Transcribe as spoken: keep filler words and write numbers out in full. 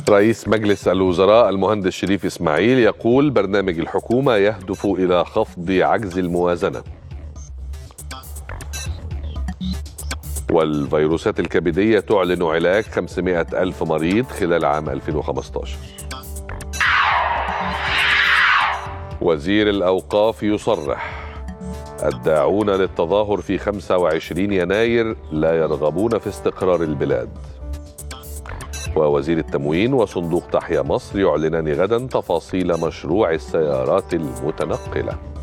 رئيس مجلس الوزراء المهندس شريف إسماعيل يقول برنامج الحكومة يهدف إلى خفض عجز الموازنة. والفيروسات الكبدية تعلن علاج خمسمائة ألف مريض خلال عام ألفين وخمسة عشر. وزير الأوقاف يصرح الداعون للتظاهر في خمسة وعشرين يناير لا يرغبون في استقرار البلاد. ووزير التموين وصندوق تحيا مصر يعلنان غدا تفاصيل مشروع السيارات المتنقلة.